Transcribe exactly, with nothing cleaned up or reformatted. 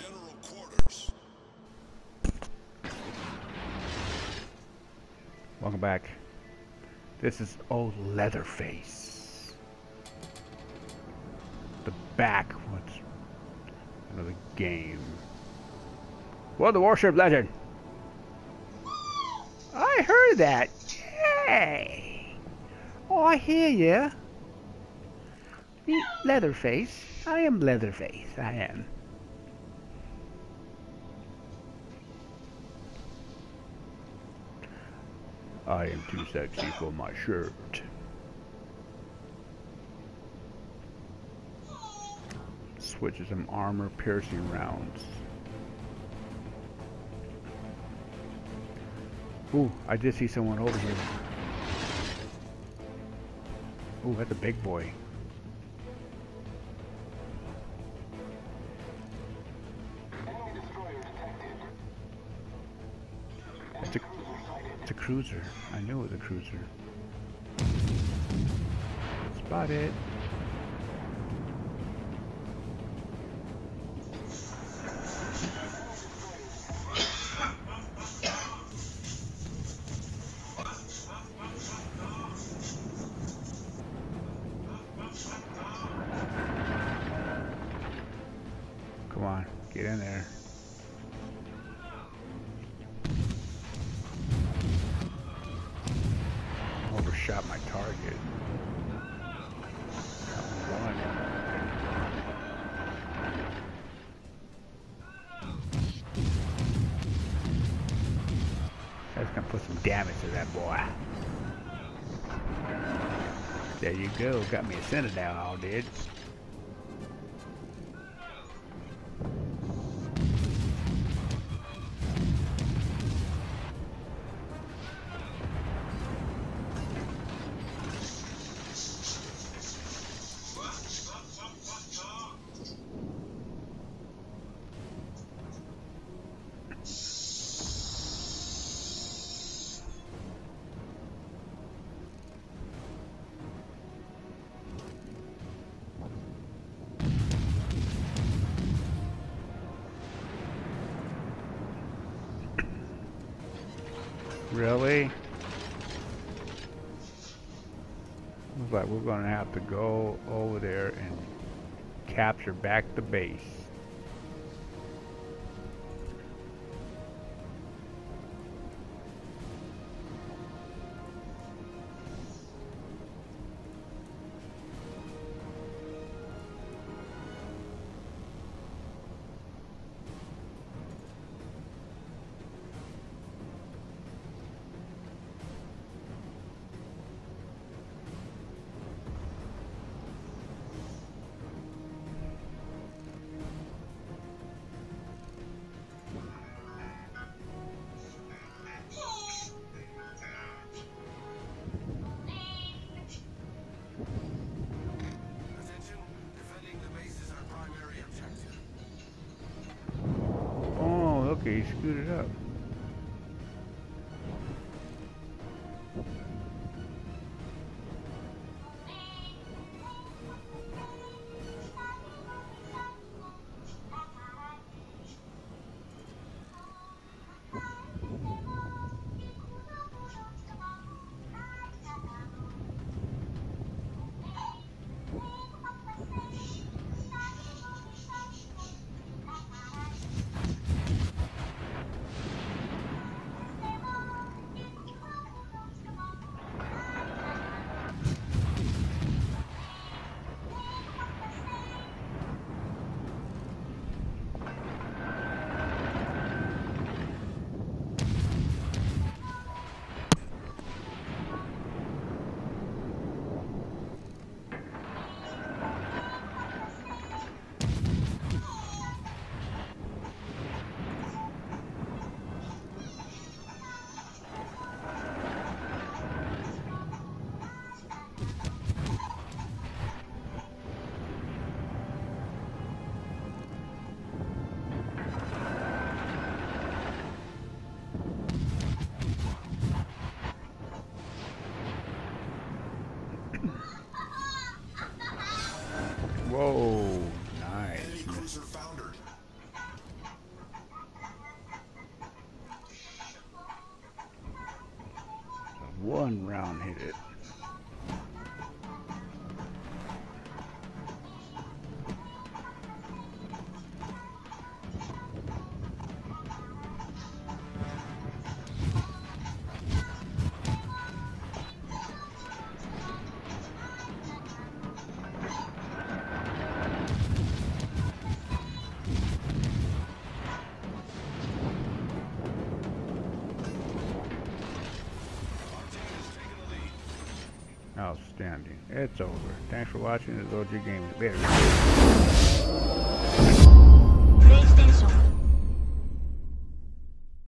general quarters. Welcome back. This is old Leatherface. The back. What's another game? Well, the warship legend. I heard that. Hey. Oh, I hear ya. Leatherface. I am Leatherface. I am. I am too sexy for my shirt. Switch to some armor piercing rounds. Ooh, I did see someone over here. Ooh, that's a big boy. It's a, it's a cruiser. I knew it was a cruiser. Spot it. Come on, get in there. Overshot my target. That one. That's gonna put some damage to that boy. There you go, got me a Citadel, dude. Really? Looks like we're gonna have to go over there and capture back the base. Okay, he screwed it up. One round hit it. Outstanding. It's over. Thanks for watching. This is O G Gaming. Later.